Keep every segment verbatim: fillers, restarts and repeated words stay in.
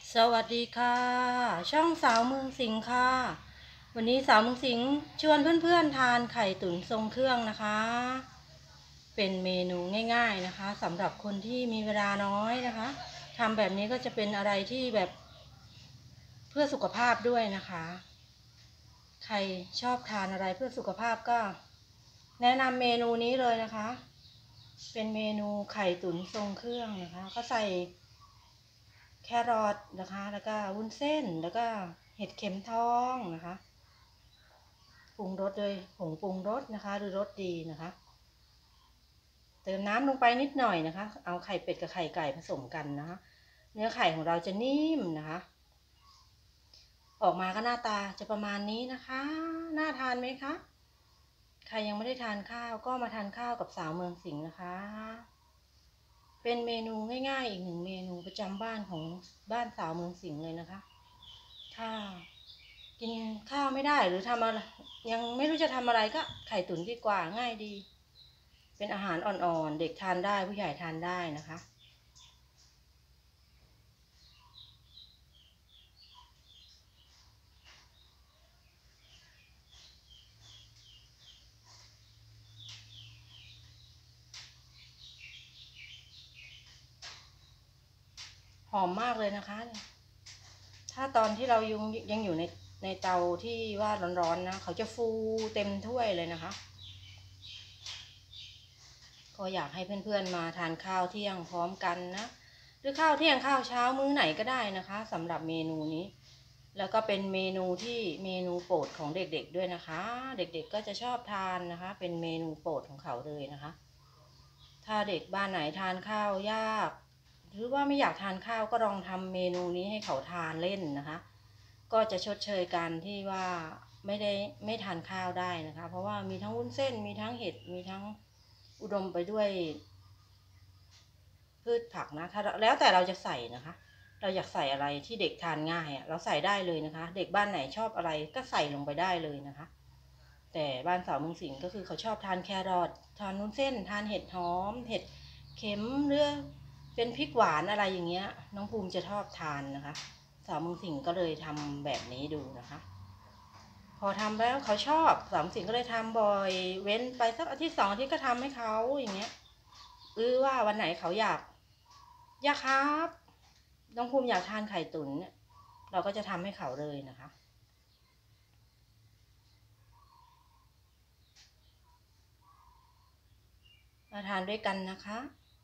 สวัสดีค่ะช่องสาวเมืองสิงห์ค่ะวันนี้สาวเมืองสิงห์ชวนเพื่อนๆทานไข่ตุ๋นทรงเครื่องนะคะเป็นเมนูง่ายๆนะคะสำหรับคนที่มีเวลาน้อยนะคะทำแบบนี้ก็จะเป็นอะไรที่แบบเพื่อสุขภาพด้วยนะคะใครชอบทานอะไรเพื่อสุขภาพก็แนะนำเมนูนี้เลยนะคะเป็นเมนูไข่ตุ๋นทรงเครื่องนะคะก็ใส่แครอทนะคะแล้วก็วุ้นเส้นแล้วก็เห็ดเข็มทองนะคะปรุงรสด้วยผงปรุงรสนะคะหรือรสดีนะคะเติมน้ำลงไปนิดหน่อยนะคะเอาไข่เป็ดกับไข่ไก่ผสมกันนะคะเนื้อไข่ของเราจะนิ่มนะคะออกมาก็หน้าตาจะประมาณนี้นะคะน่าทานไหมคะใครยังไม่ได้ทานข้าวก็มาทานข้าวกับสาวเมืองสิงห์นะคะเป็นเมนูง่ายๆอีกหนึ่งเมนูประจำบ้านของบ้านสาวเมืองสิงห์เลยนะคะถ้ากินข้าวไม่ได้หรือทำอะไรยังไม่รู้จะทำอะไรก็ไข่ตุ๋นดีกว่าง่ายดีเป็นอาหารอ่อนๆเด็กทานได้ผู้ใหญ่ทานได้นะคะหอมมากเลยนะคะถ้าตอนที่เรายังยังอยู่ในในเตาที่ว่าร้อนๆนะเขาจะฟูเต็มถ้วยเลยนะคะก็อยากให้เพื่อนๆมาทานข้าวเที่ยงพร้อมกันนะหรือข้าวเที่ยงข้าวเช้ามื้อไหนก็ได้นะคะสำหรับเมนูนี้แล้วก็เป็นเมนูที่เมนูโปรดของเด็กๆด้วยนะคะเด็กๆก็จะชอบทานนะคะเป็นเมนูโปรดของเขาเลยนะคะถ้าเด็กบ้านไหนทานข้าวยากหรือว่าไม่อยากทานข้าวก็ลองทำเมนูนี้ให้เขาทานเล่นนะคะก็จะชดเชยกันที่ว่าไม่ได้ไม่ทานข้าวได้นะคะเพราะว่ามีทั้งวุ้นเส้นมีทั้งเห็ดมีทั้งอุดมไปด้วยพืชผักนะถ้าแล้วแต่เราจะใส่นะคะเราอยากใส่อะไรที่เด็กทานง่ายอ่ะเราใส่ได้เลยนะคะเด็กบ้านไหนชอบอะไรก็ใส่ลงไปได้เลยนะคะแต่บ้านสาวเมืองสิงห์ก็คือเขาชอบทานแครอททานวุ้นเส้นทานเห็ดหอมเห็ดเข็มหรือเป็นพริกหวานอะไรอย่างเงี้ยน้องภูมิจะชอบทานนะคะสาวเมืองสิงห์ก็เลยทำแบบนี้ดูนะคะพอทำแล้วเขาชอบสาวเมืองสิงห์ก็เลยทำบ่อยเว้นไปสักอาทิตย์สองอาทิตย์ก็ทำให้เขาอย่างเงี้ยหรือว่าวันไหนเขาอยากอยากครับน้องภูมิอยากทานไข่ตุ๋นเนี่ยเราก็จะทำให้เขาเลยนะคะมาทานด้วยกันนะคะ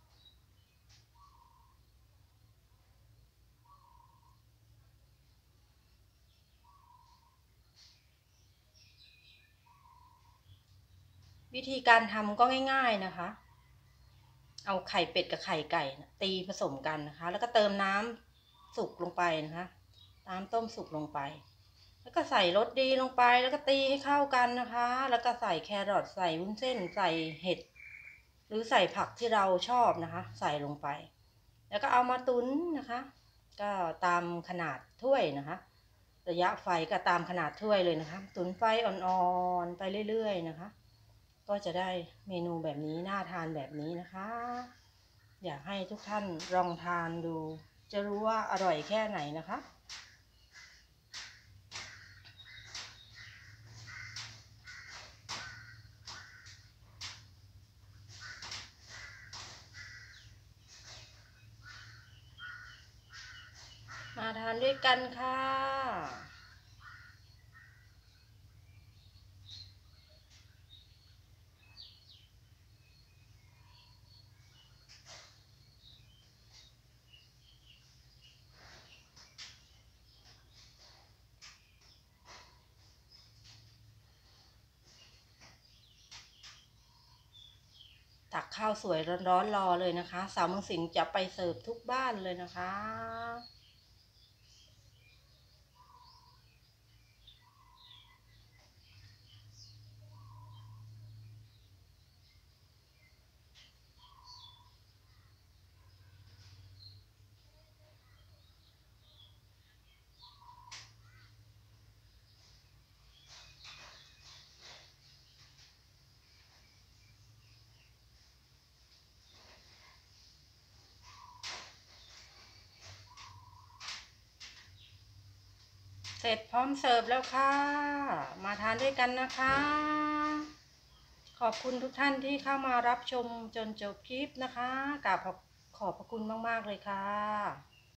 วิธีการทำก็ง่ายๆนะคะเอาไข่เป็ดกับไข่ไก่ตีผสมกันนะคะแล้วก็เติมน้ำสุกลงไปนะคะน้ำต้มสุกลงไปแล้วก็ใส่รสดีลงไปแล้วก็ตีให้เข้ากันนะคะแล้วก็ใส่แครอทใส่วุ้นเส้นใส่เห็ดหรือใส่ผักที่เราชอบนะคะใส่ลงไปแล้วก็เอามาตุ๋นนะคะก็ตามขนาดถ้วยนะคะระยะไฟก็ตามขนาดถ้วยเลยนะคะตุ๋นไฟอ่อนๆไปเรื่อยๆนะคะก็จะได้เมนูแบบนี้น่าทานแบบนี้นะคะอยากให้ทุกท่านลองทานดูจะรู้ว่าอร่อยแค่ไหนนะคะมาทานด้วยกันค่ะตักข้าวสวยร้อนๆรอเลยนะคะสาวเมืองสิงห์จะไปเสิร์ฟทุกบ้านเลยนะคะเสร็จพร้อมเสิร์ฟแล้วค่ะมาทานด้วยกันนะคะขอบคุณทุกท่านที่เข้ามารับชมจนจบคลิปนะคะกราบขอบพระคุณมากๆเลยค่ะ